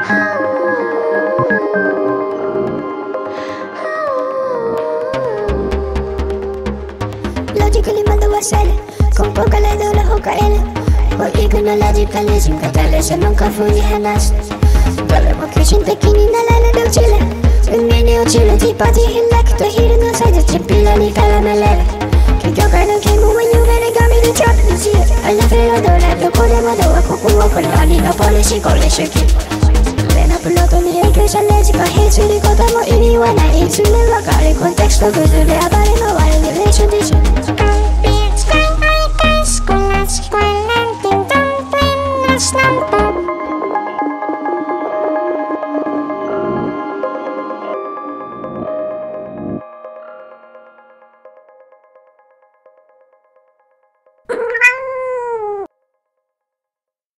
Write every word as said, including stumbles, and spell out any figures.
Logically madawasala kung pagkalado na ho kaila Huwag ko na logicalism Katalasan ng kafulihanas Dole mo kishin takini nalala daw sila Unmini o chila di pati hilak To hiro no sa jachin pila ni kalamalala Kikyo ka ng kimo when you gonna gami ni chop ni siya Ala pero dola do kore mo daw ako kuwa ko na Ani no policy kole shiki Lena piloto ni eke sa lezi pa hitsuri kota mo iniwana Itsune wakari konteksto guzule abari no wari relation dishi Sekolah, sekolah, pintang, plindas, lampu